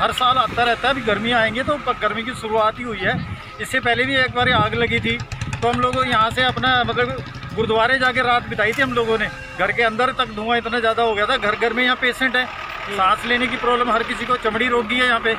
हर साल आता रहता है। अभी गर्मियाँ आएंगी तो गर्मी की शुरुआत ही हुई है। इससे पहले भी एक बार आग लगी थी, तो हम लोग यहाँ से अपना मतलब गुरुद्वारे जाके रात बिताई थी हम लोगों ने। घर के अंदर तक धुआं इतना ज़्यादा हो गया था। घर घर में यहाँ पेशेंट है, सांस लेने की प्रॉब्लम हर किसी को, चमड़ी रोगी है यहाँ पे।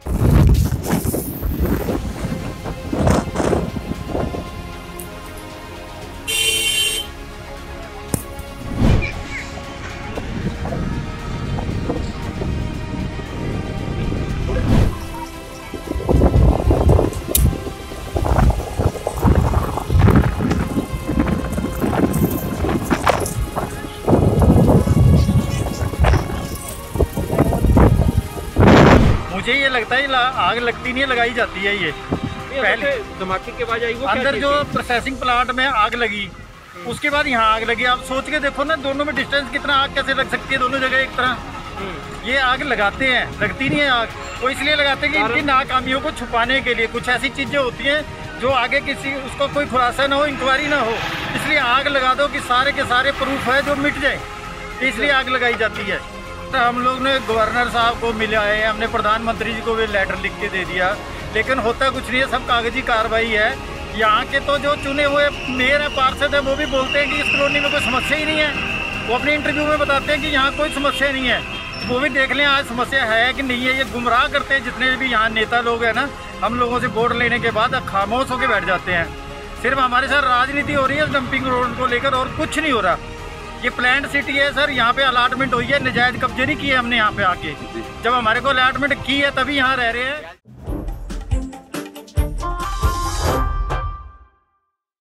मुझे ये लगता है आग लगती नहीं है, लगाई जाती है। ये पहले धमाके के बाद आई वो अंदर जो प्रोसेसिंग प्लांट में आग लगी, उसके बाद यहाँ आग लगी। आप सोच के देखो ना, दोनों में डिस्टेंस कितना, आग कैसे लग सकती है दोनों जगह एक तरह। ये आग लगाते हैं, लगती नहीं है आग। वो इसलिए लगाते हैं कि इनकी नाकामियों को छुपाने के लिए। कुछ ऐसी चीजें होती हैं जो आगे किसी उसको कोई खुलासा ना हो, इंक्वायरी ना हो, इसलिए आग लगा दो कि सारे के सारे प्रूफ है जो मिट जाए, इसलिए आग लगाई जाती है। हम लोग ने गवर्नर साहब को मिला है, हमने प्रधानमंत्री जी को भी लेटर लिख के दे दिया, लेकिन होता कुछ नहीं है, सब कागजी कार्रवाई है। यहाँ के तो जो चुने हुए मेयर है, पार्षद है, वो भी बोलते हैं कि इस कॉलोनी में कोई समस्या ही नहीं है। वो अपने इंटरव्यू में बताते हैं कि यहाँ कोई समस्या नहीं है। वो भी देख लें आज समस्या है कि नहीं है। ये गुमराह करते हैं जितने भी यहाँ नेता लोग हैं ना, हम लोगों से वोट लेने के बाद खामोश होकर बैठ जाते हैं। सिर्फ हमारे साथ राजनीति हो रही है डंपिंग रोड को लेकर, और कुछ नहीं हो रहा। ये प्लान्ड सिटी है सर, यहाँ पे अलाटमेंट हुई है, नजायज कब्जे नहीं किए हमने यहाँ पे आके। जब हमारे को अलाटमेंट की है तभी यहाँ रह रहे हैं।